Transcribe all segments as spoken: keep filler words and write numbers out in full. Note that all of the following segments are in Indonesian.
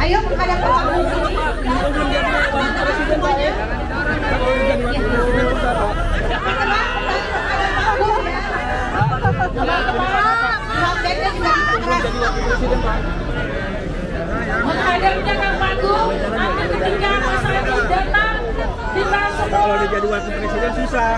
Ayo menghadap ke menghadapnya Kang Panggung, nanti ketika Mas Anies datang kita semua. Kalau dia jadi wakil presiden susah.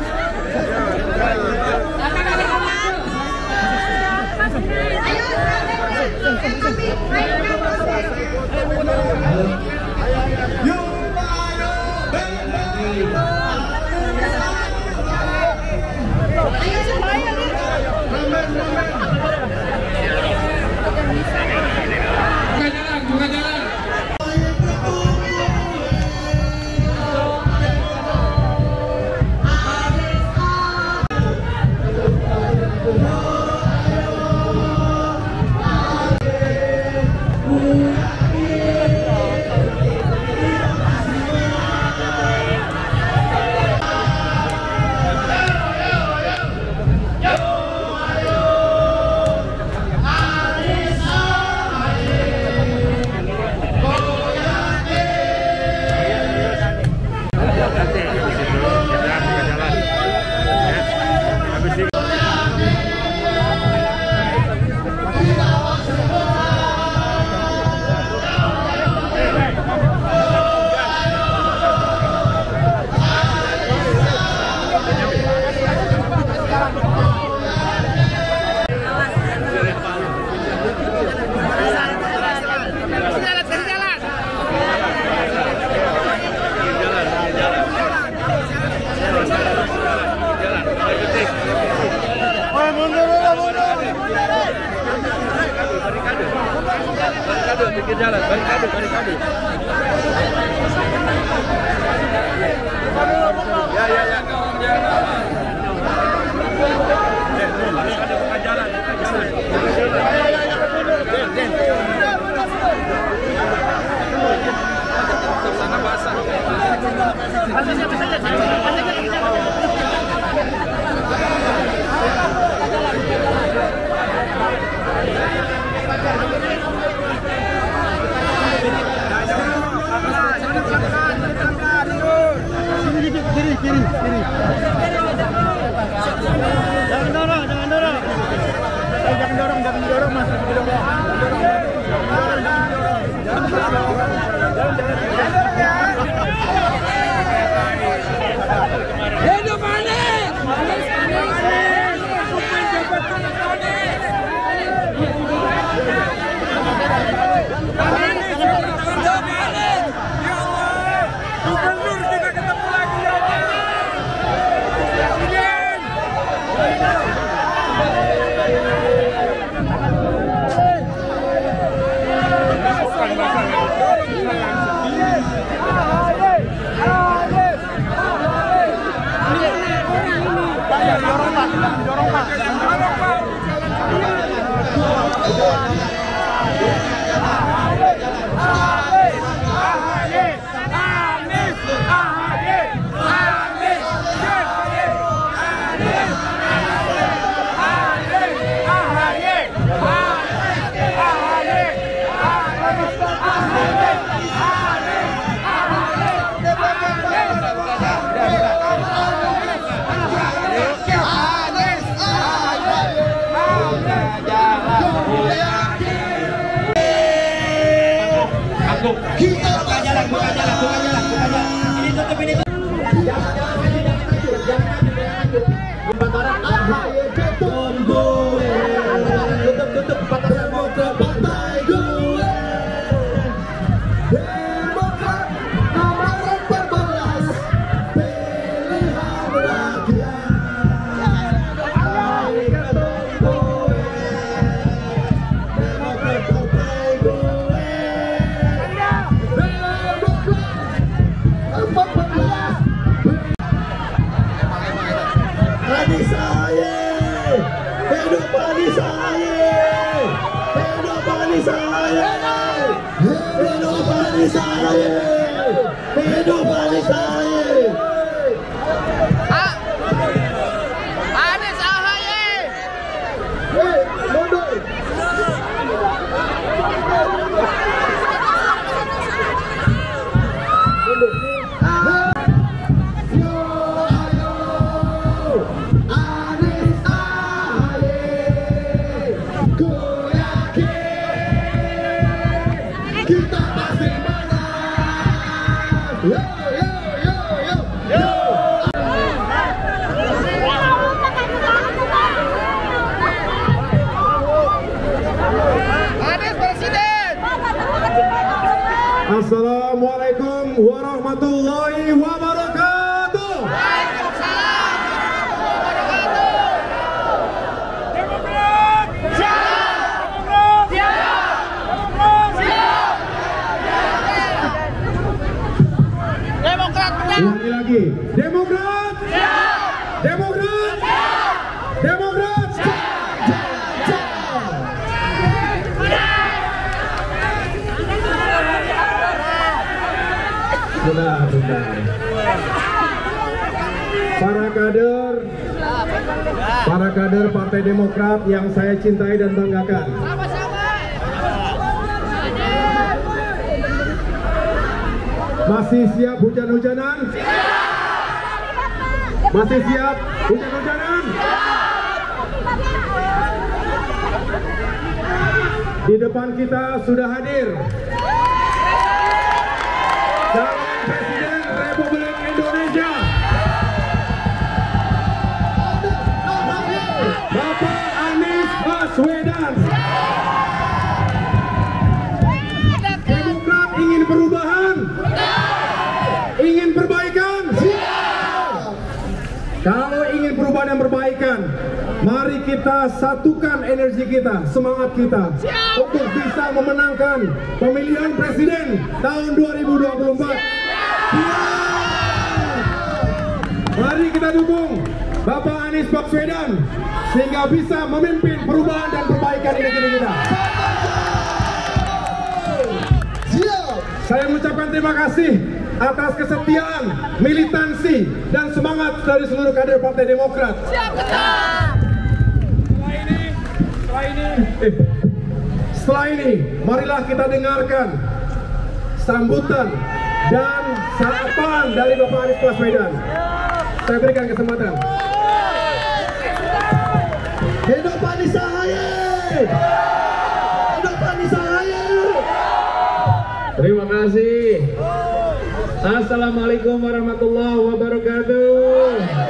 Buka jalan, buka jalan. Pinggir jalan, barikade, barikade. Ya, ya, ya, kawan jalan. Barikade, buka jalan, buka jalan. Den, den. Sana basah. Kiri, kiri, kiri. Jangan dorong, jangan dorong. Eh, jangan dorong, jangan dorong, Mas. Jangan dorong. Jangan dorong. Jangan dorong. Hidup Anies! Kita buka jalan, buka jalan, buka jalan, buka jalan. Ini tutup, ini tutup. Jangan, jangan maju, jangan maju, jangan maju, jangan maju. Pembataran A H Y tunggu. Tutup, tutup, pembataran mau ke partai gue. Demokrat nomor empat belas. Pilihan rakyat. Hidup Anies Ahy. Anies Ahy. Hei, mundur. Assalamualaikum warahmatullahi wabarakatuh. Ulangi lagi. Demokrat. Demokrat. Demokrat. Benar, benar. Para kader, para kader Partai Demokrat yang saya cintai dan banggakan. Masih siap hujan-hujanan? Masih siap hujan-hujanan? Di depan kita sudah hadir calon Presiden Republik Indonesia, Bapak Anies Baswedan. Demokrat ingin perubahan, ingin perbaikan. Kalau ingin perubahan dan perbaikan, mari kita satukan energi kita, semangat kita untuk bisa memenangkan pemilihan presiden tahun dua ribu dua puluh empat. Mari kita dukung Bapak Anies Baswedan sehingga bisa memimpin perubahan dan perbaikan di negeri kita. Saya mengucapkan terima kasih atas kesetiaan, militansi, dan semangat dari seluruh kader Partai Demokrat. Setelah ini, setelah ini, eh, setelah ini, marilah kita dengarkan sambutan dan sapaan dari Bapak Anies Baswedan. Saya berikan kesempatan. Hidup Anies Ahaye! Hidup Anies Ahaye! Terima kasih. Assalamualaikum warahmatullahi wabarakatuh.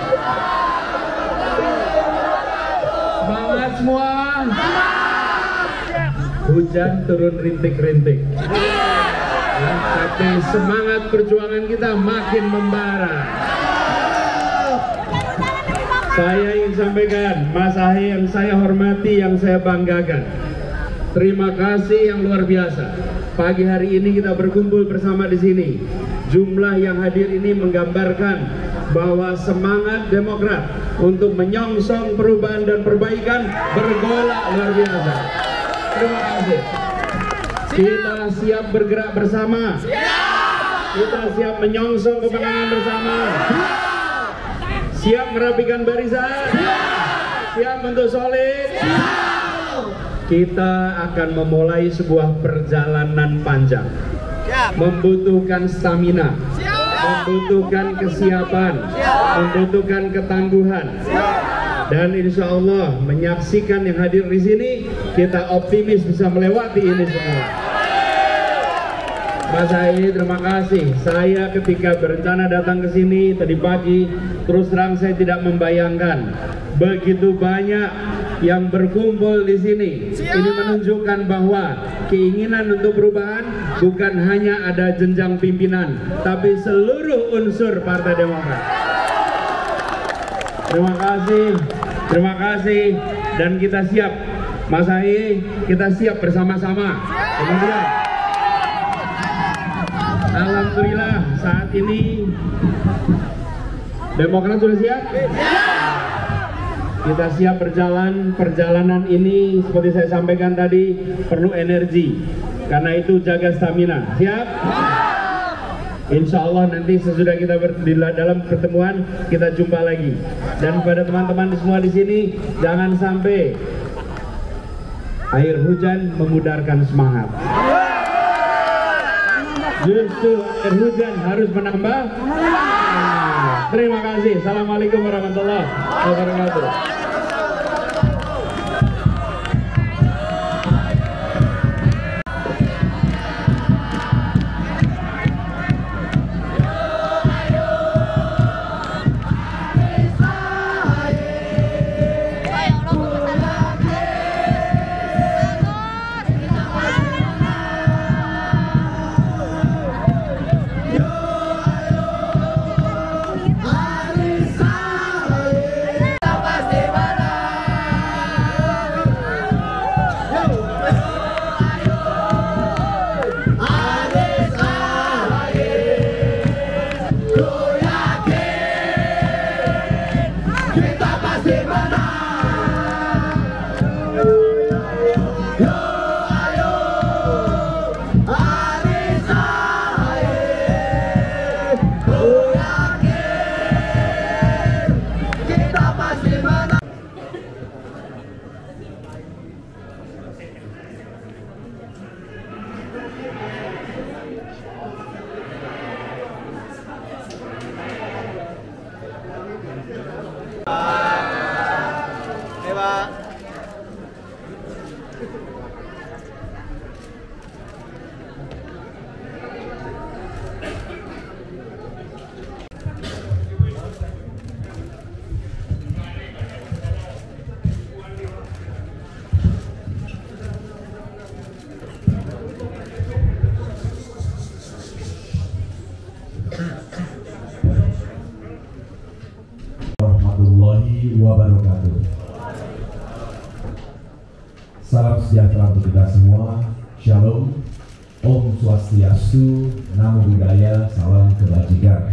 Semangat semua. Hujan turun rintik-rintik, ya, tapi semangat perjuangan kita makin membara. Saya ingin sampaikan, Mas Ahaye yang saya hormati, yang saya banggakan, terima kasih yang luar biasa. Pagi hari ini kita berkumpul bersama di sini. Jumlah yang hadir ini menggambarkan bahwa semangat Demokrat untuk menyongsong perubahan dan perbaikan bergolak luar biasa. Terima kasih. Kita siap bergerak bersama. Kita siap menyongsong kemenangan bersama. Siap merapikan barisan. Siap untuk solid. Kita akan memulai sebuah perjalanan panjang, membutuhkan stamina, membutuhkan kesiapan, membutuhkan ketangguhan, dan insya Allah menyaksikan yang hadir di sini, kita optimis bisa melewati ini semua. Mas Ahaye, terima kasih. Saya ketika berencana datang ke sini tadi pagi, terus terang saya tidak membayangkan begitu banyak yang berkumpul di sini. Ini menunjukkan bahwa keinginan untuk perubahan bukan hanya ada jenjang pimpinan, tapi seluruh unsur Partai Demokrat. Terima kasih, terima kasih, dan kita siap, Mas Ahaye, kita siap bersama-sama. Kemudian, alhamdulillah saat ini Demokrat sudah siap. Kita siap berjalan. Perjalanan ini seperti saya sampaikan tadi perlu energi, karena itu jaga stamina. Siap? Insya Allah nanti sesudah kita ber, di dalam pertemuan kita jumpa lagi. Dan kepada teman-teman semua di sini, jangan sampai air hujan memudarkan semangat. Justru air hujan harus menambah. Terima kasih. Assalamualaikum warahmatullahi wabarakatuh. wabarakatuh. Salam sejahtera untuk kita semua. Shalom, Om Swastiastu, Namo Buddhaya, salam kebajikan.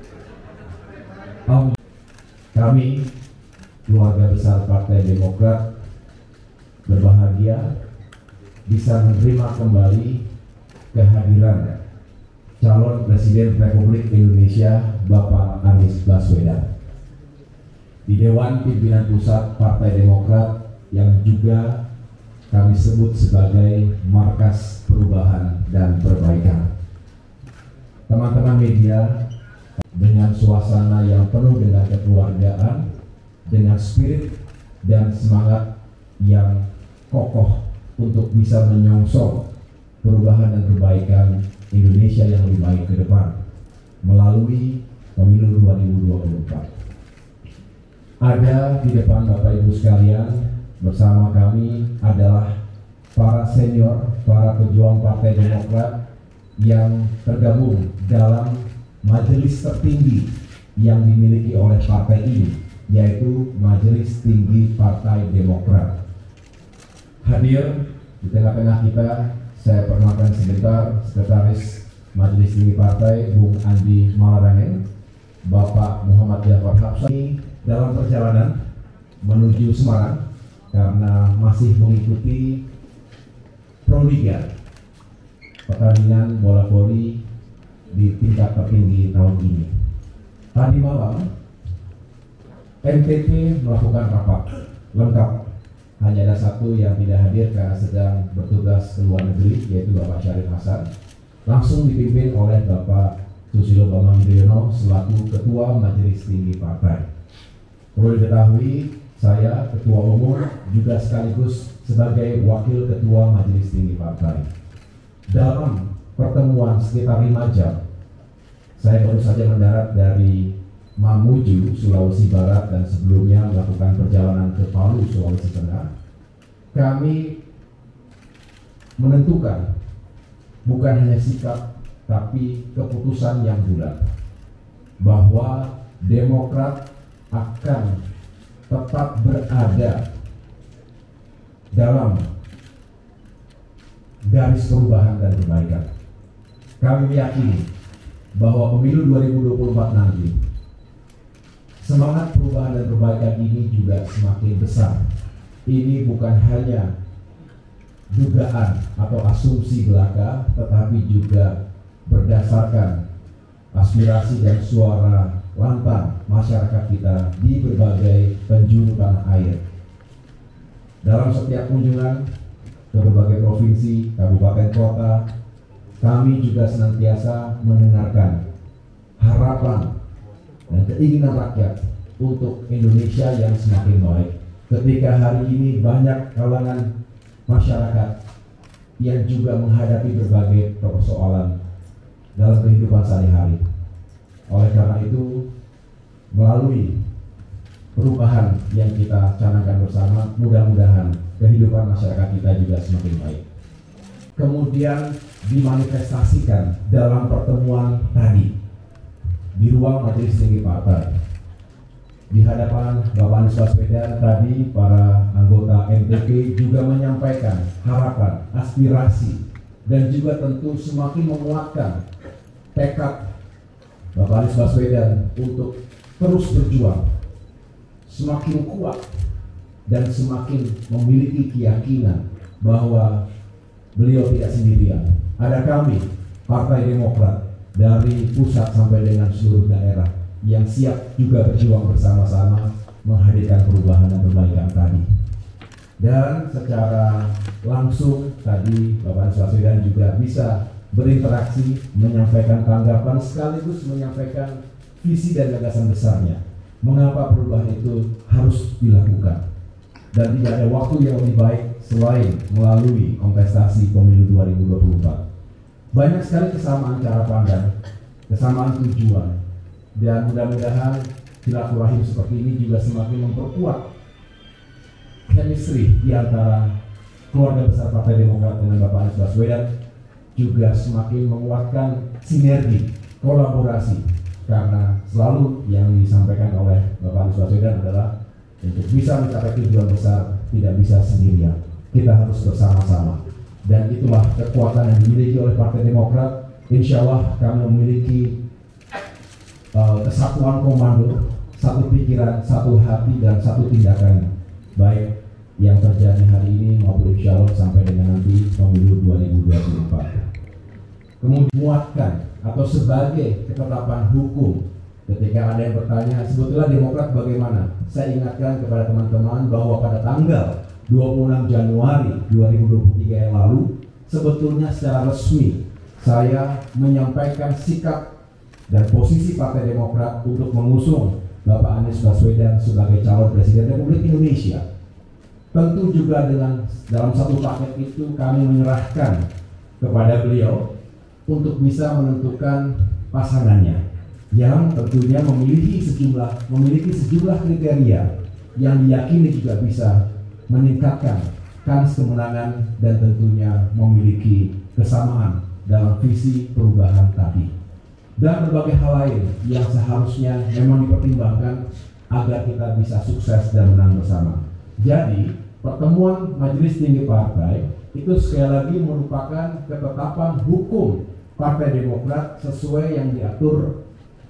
Kami, keluarga besar Partai Demokrat, berbahagia bisa menerima kembali kehadiran calon Presiden Republik Indonesia Bapak Anies Baswedan di Dewan Pimpinan Pusat Partai Demokrat yang juga kami sebut sebagai markas perubahan dan perbaikan. Teman-teman media, dengan suasana yang penuh dengan kekeluargaan, dengan spirit dan semangat yang kokoh untuk bisa menyongsong perubahan dan perbaikan Indonesia yang lebih baik ke depan melalui pemilu dua ribu dua puluh empat. Ada di depan Bapak Ibu sekalian bersama kami adalah para senior, para pejuang Partai Demokrat yang tergabung dalam majelis tertinggi yang dimiliki oleh partai ini, yaitu Majelis Tinggi Partai Demokrat. Hadir di tengah-tengah kita, saya perkenalkan sebentar Sekretaris Majelis Tinggi Partai Bung Andi Malarangeng, Bapak Muhammad Jafar Hapsani dalam perjalanan menuju Semarang karena masih mengikuti Proliga pertandingan bola voli di tingkat tertinggi tahun ini. Tadi malam M T P melakukan rapat lengkap, hanya ada satu yang tidak hadir karena sedang bertugas ke luar negeri, yaitu Bapak Syarif Hasan, langsung dipimpin oleh Bapak Susilo Bambang Yudhoyono selaku Ketua Majelis Tinggi Partai. Perlu diketahui, saya Ketua Umum juga sekaligus sebagai Wakil Ketua Majelis Tinggi Partai. Dalam pertemuan sekitar lima jam, saya baru saja mendarat dari Mamuju, Sulawesi Barat, dan sebelumnya melakukan perjalanan ke Palu, Sulawesi Tengah. Kami menentukan bukan hanya sikap, tapi keputusan yang bulat bahwa Demokrat akan tetap berada dalam garis perubahan dan perbaikan. Kami meyakini bahwa pemilu dua ribu dua puluh empat nanti semangat perubahan dan perbaikan ini juga semakin besar. Ini bukan hanya dugaan atau asumsi belaka, tetapi juga berdasarkan aspirasi dan suara lantang masyarakat kita di berbagai penjuru tanah air. Dalam setiap kunjungan ke berbagai provinsi, kabupaten, kota, kami juga senantiasa mendengarkan harapan dan keinginan rakyat untuk Indonesia yang semakin baik. Ketika hari ini banyak kalangan masyarakat yang juga menghadapi berbagai persoalan dalam kehidupan sehari-hari. Oleh karena itu, melalui perubahan yang kita canangkan bersama, mudah-mudahan kehidupan masyarakat kita juga semakin baik. Kemudian dimanifestasikan dalam pertemuan tadi di ruang Majelis Tinggi Partai. Di hadapan Bapak Anies Baswedan tadi, para anggota M T P juga menyampaikan harapan, aspirasi, dan juga tentu semakin menguatkan tekad Bapak Anies Baswedan untuk terus berjuang, semakin kuat dan semakin memiliki keyakinan bahwa beliau tidak sendirian. Ada kami, Partai Demokrat, dari pusat sampai dengan seluruh daerah yang siap juga berjuang bersama-sama menghadirkan perubahan dan perbaikan tadi. Dan secara langsung tadi Bapak Anies Baswedan juga bisa berinteraksi, menyampaikan tanggapan sekaligus menyampaikan visi dan gagasan besarnya. Mengapa perubahan itu harus dilakukan? Dan tidak ada waktu yang lebih baik selain melalui kontestasi pemilu dua ribu dua puluh empat. Banyak sekali kesamaan cara pandang, kesamaan tujuan, dan mudah-mudahan silaturahim seperti ini juga semakin memperkuat chemistry di antara keluarga besar Partai Demokrat dengan Bapak Anies Baswedan, juga semakin menguatkan sinergi, kolaborasi, karena selalu yang disampaikan oleh Bapak Anies Baswedan adalah Untuk bisa mencapai tujuan besar tidak bisa sendirian, kita harus bersama-sama. Dan itulah kekuatan yang dimiliki oleh Partai Demokrat. Insya Allah kami memiliki uh, kesatuan komando, satu pikiran, satu hati, dan satu tindakan baik yang terjadi hari ini maupun insya Allah sampai dengan nanti pemilu dua ribu dua puluh empat. Kemudian muatkan atau sebagai ketetapan hukum. Ketika ada yang bertanya, sebetulnya Demokrat bagaimana? Saya ingatkan kepada teman-teman bahwa pada tanggal dua puluh enam Januari dua ribu dua puluh tiga yang lalu, sebetulnya secara resmi saya menyampaikan sikap dan posisi Partai Demokrat untuk mengusung Bapak Anies Baswedan sebagai calon Presiden Republik Indonesia. Tentu juga dengan dalam satu paket itu kami menyerahkan kepada beliau untuk bisa menentukan pasangannya, yang tentunya memiliki sejumlah memiliki sejumlah kriteria yang diyakini juga bisa meningkatkan kans kemenangan dan tentunya memiliki kesamaan dalam visi perubahan tadi dan berbagai hal lain yang seharusnya memang dipertimbangkan agar kita bisa sukses dan menang bersama. Jadi pertemuan Majelis Tinggi Partai itu sekali lagi merupakan ketetapan hukum Partai Demokrat sesuai yang diatur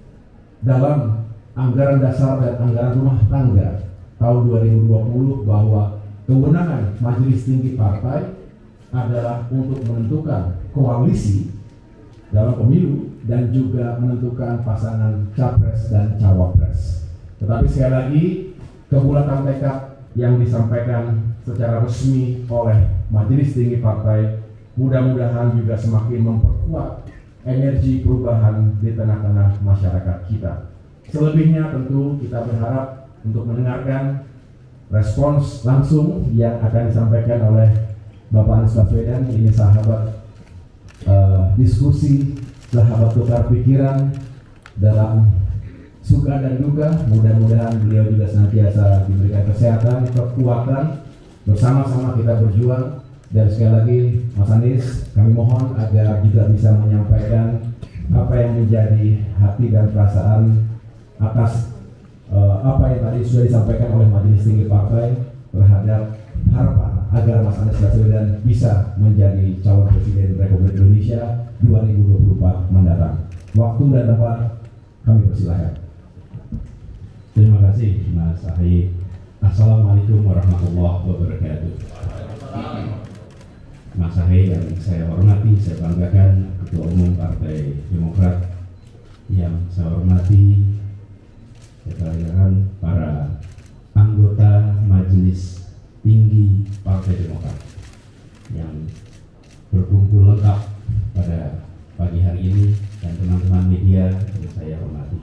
dalam anggaran dasar dan anggaran rumah tangga tahun dua ribu dua puluh, bahwa kewenangan Majelis Tinggi Partai adalah untuk menentukan koalisi dalam pemilu dan juga menentukan pasangan capres dan cawapres. Tetapi sekali lagi kebulatan tekad yang disampaikan secara resmi oleh Majelis Tinggi Partai mudah-mudahan juga semakin memperkuat energi perubahan di tengah-tengah masyarakat kita. Selebihnya tentu kita berharap untuk mendengarkan respons langsung yang akan disampaikan oleh Bapak Anies Baswedan. Ini sahabat uh, diskusi, sahabat tukar pikiran dalam suka dan duka. Mudah-mudahan beliau juga senantiasa diberikan kesehatan, kekuatan, bersama-sama kita berjuang. Dan sekali lagi Mas Anies, kami mohon agar juga bisa menyampaikan apa yang menjadi hati dan perasaan atas uh, apa yang tadi sudah disampaikan oleh Majelis Tinggi Partai terhadap harapan agar Mas Anies Baswedan bisa menjadi calon Presiden Republik Indonesia dua ribu dua puluh empat mendatang. Waktu dan tempat kami persilahkan. Terima kasih Mas Ahy. Assalamualaikum warahmatullahi wabarakatuh. Mas Ahy yang saya hormati, saya banggakan, Ketua Umum Partai Demokrat yang saya hormati, saya banggakan para anggota Majelis Tinggi Partai Demokrat yang berkumpul lengkap pada pagi hari ini, dan teman-teman media yang saya hormati.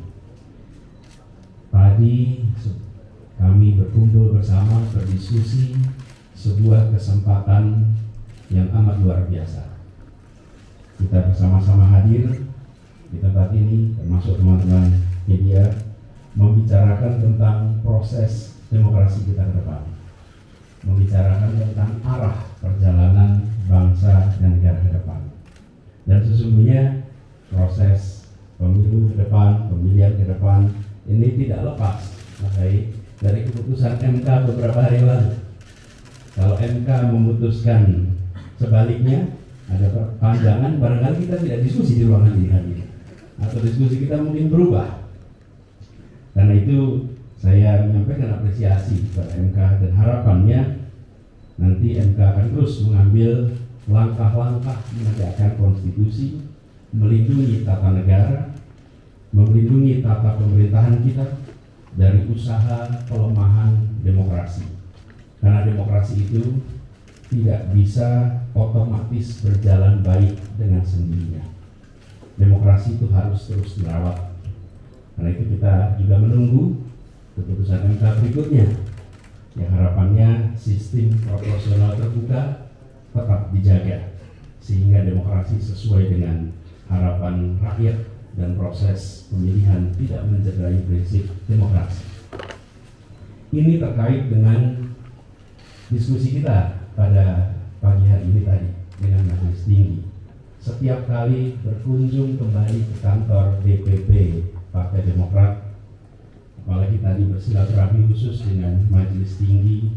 Tadi kami berkumpul bersama berdiskusi sebuah kesempatan yang amat luar biasa. Kita bersama-sama hadir di tempat ini, termasuk teman-teman media, membicarakan tentang proses demokrasi kita ke depan, membicarakan tentang arah perjalanan bangsa dan negara ke depan. Dan sesungguhnya proses pemilu ke depan, pemilihan ke depan ini tidak lepas Mas, dari keputusan M K beberapa hari lalu. Kalau M K memutuskan sebaliknya, ada panjangan, barangkali kita tidak diskusi di ruangan ini hari, atau diskusi kita mungkin berubah. Karena itu saya menyampaikan apresiasi kepada M K dan harapannya nanti M K akan terus mengambil langkah-langkah menegakkan konstitusi, melindungi tata negara, melindungi tata pemerintahan kita dari usaha pelemahan demokrasi. Karena demokrasi itu tidak bisa otomatis berjalan baik dengan sendirinya. Demokrasi itu harus terus dirawat. Karena itu kita juga menunggu keputusan M K berikutnya, yang harapannya sistem proporsional terbuka tetap dijaga, sehingga demokrasi sesuai dengan harapan rakyat dan proses pemilihan tidak mencederai prinsip demokrasi. Ini terkait dengan diskusi kita pada pagi hari ini tadi dengan Majelis Tinggi. Setiap kali berkunjung kembali ke kantor D P P Partai Demokrat, apalagi tadi bersilaturahmi khusus dengan majelis tinggi,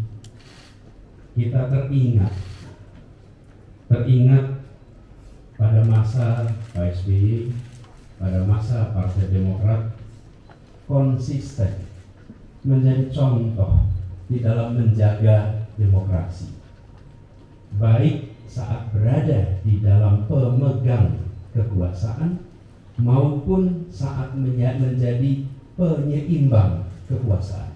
kita teringat teringat pada masa Pak S B Y, pada masa Partai Demokrat konsisten menjadi contoh di dalam menjaga demokrasi, baik saat berada di dalam pemegang kekuasaan maupun saat menjadi penyeimbang kekuasaan.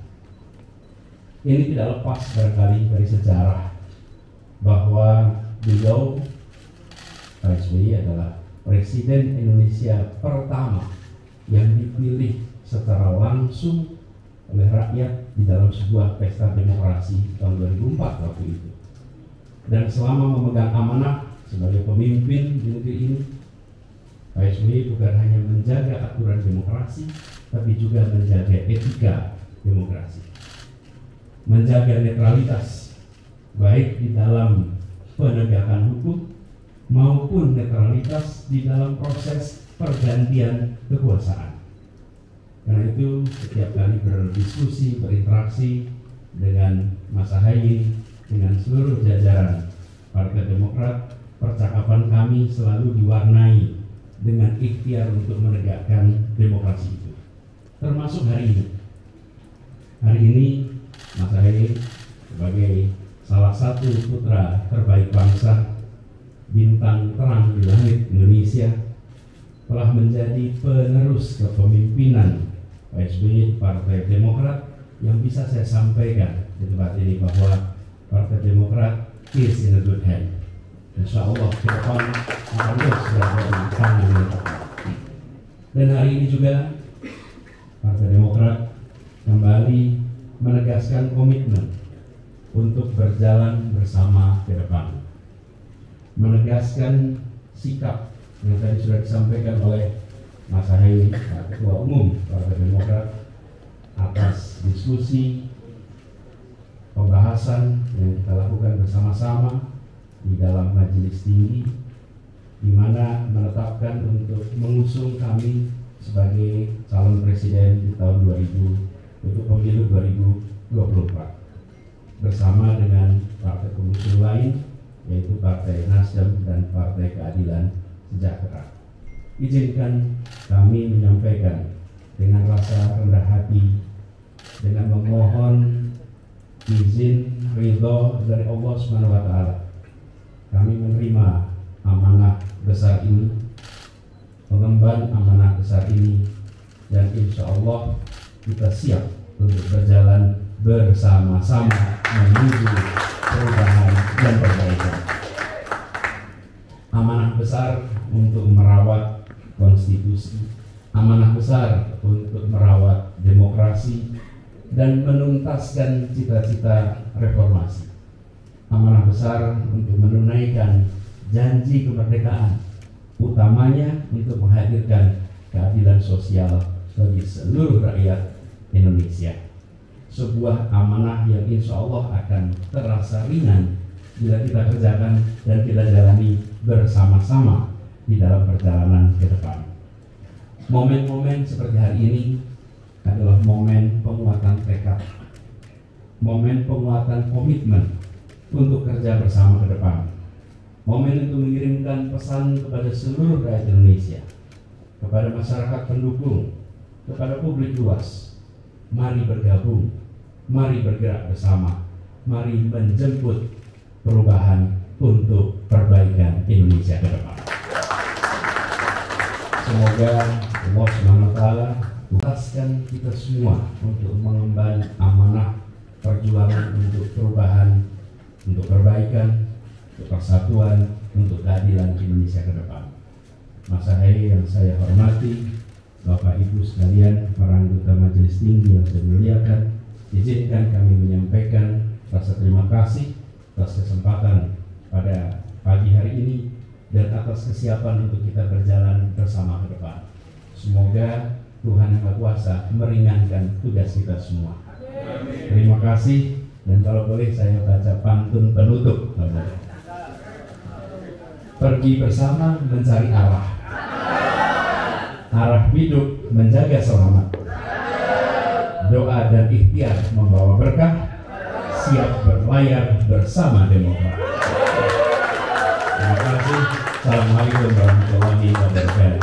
Ini tidak lepas barangkali dari sejarah bahwa beliau Pak S B Y adalah Presiden Indonesia pertama yang dipilih secara langsung oleh rakyat di dalam sebuah pesta demokrasi tahun dua ribu empat waktu itu. Dan selama memegang amanah sebagai pemimpin di negeri ini, Pak S B Y bukan hanya menjaga aturan demokrasi, tapi juga menjaga etika demokrasi, menjaga netralitas baik di dalam penegakan hukum maupun netralitas di dalam proses pergantian kekuasaan. Karena itu setiap kali berdiskusi, berinteraksi dengan Mas Ahaye, dengan seluruh jajaran Partai Demokrat, percakapan kami selalu diwarnai dengan ikhtiar untuk menegakkan demokrasi itu. Termasuk hari ini. Hari ini Mas Ahaye sebagai salah satu putra terbaik bangsa, bintang terang di langit Indonesia, telah menjadi penerus kepemimpinan Pak S B Y Partai Demokrat yang bisa saya sampaikan di tempat ini bahwa Partai Demokrat is in a good hand. Insya Allah ke depan akan terus berada di tangan yang tepat. Dan hari ini juga Partai Demokrat kembali menegaskan komitmen untuk berjalan bersama ke depan, menegaskan sikap yang tadi sudah disampaikan oleh Mas Ahaye, Ketua Umum Partai Demokrat, atas diskusi pembahasan yang kita lakukan bersama-sama di dalam majelis tinggi, di mana menetapkan untuk mengusung kami sebagai calon presiden di tahun dua ribu untuk pemilu dua ribu dua puluh empat bersama dengan partai pengusung lain, yaitu Partai Nasdem dan Partai Keadilan Sejahtera. Izinkan kami menyampaikan dengan rasa rendah hati, dengan memohon izin ridho dari Allah Subhanahu wa Ta'ala, kami menerima amanah besar ini, mengemban amanah besar ini, dan insya Allah kita siap untuk berjalan bersama-sama menuju perubahan dan perbaikan. Amanah besar untuk merawat konstitusi, amanah besar untuk merawat demokrasi dan menuntaskan cita-cita reformasi, amanah besar untuk menunaikan janji kemerdekaan, utamanya untuk menghadirkan keadilan sosial bagi seluruh rakyat Indonesia. Sebuah amanah yang insya Allah akan terasa ringan bila kita kerjakan dan kita jalani bersama-sama di dalam perjalanan ke depan. Momen-momen seperti hari ini adalah momen penguatan tekad, momen penguatan komitmen untuk kerja bersama ke depan, momen untuk mengirimkan pesan kepada seluruh rakyat Indonesia, kepada masyarakat pendukung, kepada publik luas. Mari bergabung, mari bergerak bersama, mari menjemput perubahan untuk perbaikan Indonesia ke depan. Semoga Allah Subhanahu wa Ta'ala tugaskan kita semua untuk mengemban amanah perjuangan untuk perubahan, untuk perbaikan, untuk persatuan, untuk keadilan Indonesia ke depan. Mas Ahaye yang saya hormati, Bapak Ibu sekalian, para anggota Majelis Tinggi yang saya muliakan, izinkan kami menyampaikan rasa terima kasih atas kesempatan pada pagi hari ini dan atas kesiapan untuk kita berjalan bersama ke depan. Semoga Tuhan Yang Maha Kuasa meringankan tugas kita semua. Terima kasih, dan kalau boleh saya baca pantun penutup. Pergi bersama mencari arah, arah hidup menjaga selamat. doa dan ikhtiar membawa berkah, siap berlayar bersama Demokrat. Terima kasih. Assalamualaikum warahmatullahi wabarakatuh.